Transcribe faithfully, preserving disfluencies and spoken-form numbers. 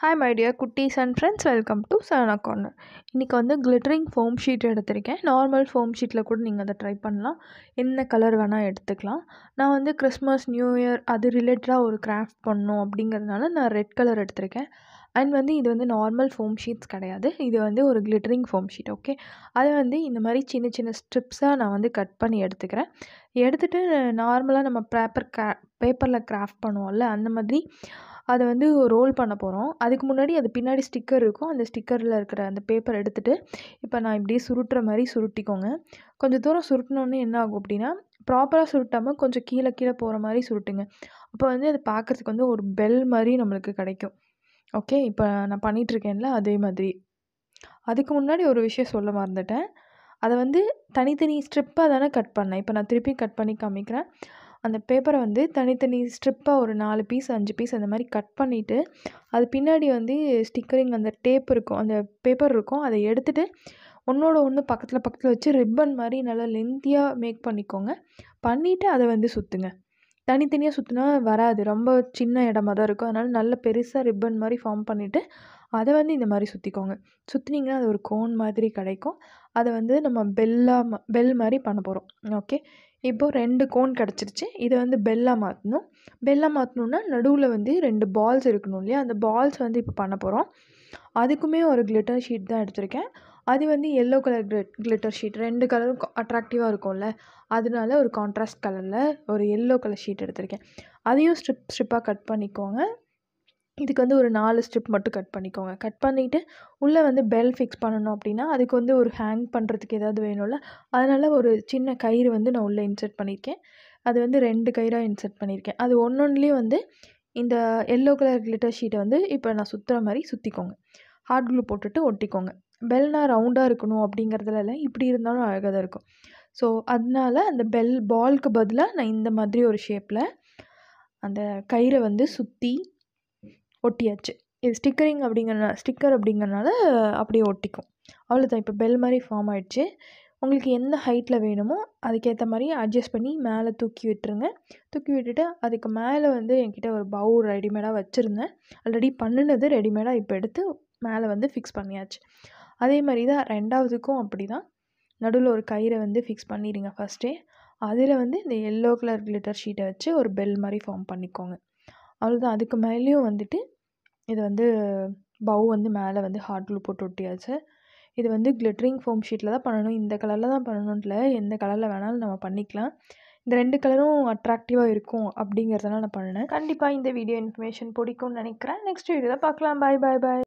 Hi my dear குட்டீஸ் and friends, welcome to Sahana corner. இன்றைக்கி வந்து கிளிட்டரிங் ஃபோம் ஷீட் எடுத்திருக்கேன். நார்மல் ஃபோம் ஷீட்டில் கூட நீங்கள் அதை ட்ரை பண்ணலாம். என்ன கலர் வேணால் எடுத்துக்கலாம். நான் வந்து கிறிஸ்மஸ், நியூ இயர் அது ரிலேட்டடாக ஒரு கிராஃப்ட் பண்ணணும் அப்படிங்கிறதுனால நான் ரெட் கலர் எடுத்திருக்கேன். அண்ட் வந்து இது வந்து நார்மல் ஃபோம் ஷீட்ஸ் கிடையாது, இது வந்து ஒரு கிளிட்டரிங் ஃபோம் ஷீட். ஓகே, அதை வந்து இந்த மாதிரி சின்ன சின்ன ஸ்ட்ரிப்ஸாக நான் வந்து கட் பண்ணி எடுத்துக்கிறேன். எடுத்துகிட்டு நார்மலாக நம்ம பேப்பர் க்ரா பேப்பரில் கிராஃப்ட் பண்ணுவோம்ல, அந்த மாதிரி அதை வந்து ரோல் பண்ண போகிறோம். அதுக்கு முன்னாடி அது பின்னாடி ஸ்டிக்கர் இருக்கும். அந்த ஸ்டிக்கரில் இருக்கிற அந்த பேப்பர் எடுத்துகிட்டு இப்போ நான் இப்படியே சுருட்டுற மாதிரி சுருட்டிக்கோங்க. கொஞ்சம் தூரம் சுருட்டினோடனே என்ன ஆகும் அப்படின்னா, ப்ராப்பராக சுருட்டாமல் கொஞ்சம் கீழே கீழே போகிற மாதிரி சுருட்டுங்க. அப்போ வந்து அது பார்க்குறதுக்கு வந்து ஒரு பெல் மாதிரி நம்மளுக்கு கிடைக்கும். ஓகே, இப்போ நான் பண்ணிகிட்ருக்கேன்ல அதே மாதிரி. அதுக்கு முன்னாடி ஒரு விஷயம் சொல்ல மறந்துட்டேன். அதை வந்து தனித்தனி ஸ்ட்ரிப்பாக தானே கட் பண்ணேன். இப்போ நான் திருப்பி கட் பண்ணி காமிக்கிறேன். அந்த பேப்பரை வந்து தனித்தனி ஸ்ட்ரிப்பாக ஒரு நாலு பீஸ் அஞ்சு பீஸ் அந்த மாதிரி கட் பண்ணிவிட்டு, அது பின்னாடி வந்து ஸ்டிக்கரிங் அந்த டேப் இருக்கும், அந்த பேப்பர் இருக்கும். அதை எடுத்துகிட்டு ஒன்றோட ஒன்று பக்கத்தில் பக்கத்தில் வச்சு ரிப்பன் மாதிரி நல்லா லென்த்தியாக மேக் பண்ணிக்கோங்க. பண்ணிவிட்டு அதை வந்து சுற்றுங்க. தனித்தனியாக சுற்றினா வராது, ரொம்ப சின்ன இடமா தான் இருக்கும். அதனால் நல்ல பெருசாக ரிப்பன் மாதிரி ஃபார்ம் பண்ணிவிட்டு அதை வந்து இந்த மாதிரி சுற்றிக்கோங்க. சுற்றினீங்கன்னா அது ஒரு கோன் மாதிரி கிடைக்கும். அதை வந்து நம்ம பெல்லாக பெல் மாதிரி பண்ண போகிறோம். ஓகே, இப்போது ரெண்டு கோன் கிடச்சிருச்சு. இதை வந்து பெல்லாக மாற்றணும். பெல்லாக மாற்றணுன்னா நடுவில் வந்து ரெண்டு பால்ஸ் இருக்கணும் இல்லையா, அந்த பால்ஸ் வந்து இப்போ பண்ண போகிறோம். அதுக்குமே ஒரு கிளிட்டர் ஷீட் தான் எடுத்திருக்கேன். அது வந்து yellow colour glit glitter sheet. ரெண்டு கலரும் அட்ராக்டிவாக இருக்கும்ல, அதனால ஒரு கான்ட்ராஸ்ட் கலரில் ஒரு எல்லோ கலர் ஷீட் எடுத்திருக்கேன். அதையும் ஸ்ட்ரிப் ஸ்ட்ரிப்பாக கட் பண்ணிக்கோங்க. இதுக்கு வந்து ஒரு நாலு ஸ்ட்ரிப் மட்டும் கட் பண்ணிக்கோங்க. கட் பண்ணிவிட்டு உள்ளே வந்து பெல் ஃபிக்ஸ் பண்ணணும் அப்படின்னா அதுக்கு வந்து ஒரு ஹேங் பண்ணுறதுக்கு ஏதாவது வேணும்ல, அதனால் ஒரு சின்ன கயிறு வந்து நான் உள்ளே இன்சர்ட் பண்ணியிருக்கேன். அது வந்து ரெண்டு கயிறாக இன்சர்ட் பண்ணியிருக்கேன். அது ஒன்று ஒன்றுலேயும் வந்து இந்த எல்லோ கலர் கிளிட்டர் ஷீட்டை வந்து இப்போ நான் சுற்றுற மாதிரி சுற்றிக்கோங்க. ஹாட் க்ளூ போட்டுட்டு ஒட்டிக்கோங்க. பெல்னால் ரவுண்டாக இருக்கணும் அப்படிங்கிறதுல இல்லை, இப்படி இருந்தாலும் அழகாக தான் இருக்கும். ஸோ அதனால அந்த பெல் பாலுக்கு பதிலாக நான் இந்த மாதிரி ஒரு ஷேப்பில் அந்த கயிறை வந்து சுற்றி ஒட்டியாச்சு. இது ஸ்டிக்கரிங் அப்படிங்கிற ஸ்டிக்கர் அப்படிங்கிறனால அப்படியே ஒட்டிக்கும். அவ்வளோதான், இப்போ பெல் மாதிரி ஃபார்ம் ஆகிடுச்சு. உங்களுக்கு எந்த ஹைட்டில் வேணுமோ அதுக்கேற்ற மாதிரி அட்ஜஸ்ட் பண்ணி மேலே தூக்கி விட்டுருங்க. தூக்கி விட்டுட்டு அதுக்கு மேலே வந்து என்கிட்ட ஒரு பவு ரெடிமேடாக வச்சுருந்தேன். ஆல்ரெடி பண்ணினது ரெடிமேடாக இப்போ எடுத்து மேலே வந்து ஃபிக்ஸ் பண்ணியாச்சு. அதே மாதிரி தான் ரெண்டாவதுக்கும் அப்படி தான். நடுவில் ஒரு கயிறை வந்து ஃபிக்ஸ் பண்ணிடுங்க ஃபஸ்ட்டே. அதில் வந்து இந்த எல்லோ கலர் கிளிட்டர் ஷீட்டை வச்சு ஒரு பெல் மாதிரி ஃபார்ம் பண்ணிக்கோங்க. அவ்வளோதான். அதுக்கு மேலேயும் வந்துட்டு இது வந்து பவு வந்து மேலே வந்து ஹாட் க்ளூ போட்டு ஒட்டியாச்சு. இது வந்து கிளிட்டரிங் ஃபோம் ஷீட்டில் தான் பண்ணணும். இந்த கலரில் தான் பண்ணணும்னு இல்லை, எந்த கலரில் வேணாலும் நம்ம பண்ணிக்கலாம். இந்த ரெண்டு கலரும் அட்ராக்டிவாக இருக்கும் அப்படிங்கிறதுனால நான் பண்ணினேன். கண்டிப்பாக இந்த வீடியோ இன்ஃபர்மேஷன் பிடிக்கும்னு நினைக்கிறேன். நெக்ஸ்ட் வீடியோவில் பார்க்கலாம். பாய் பாய் பாய்.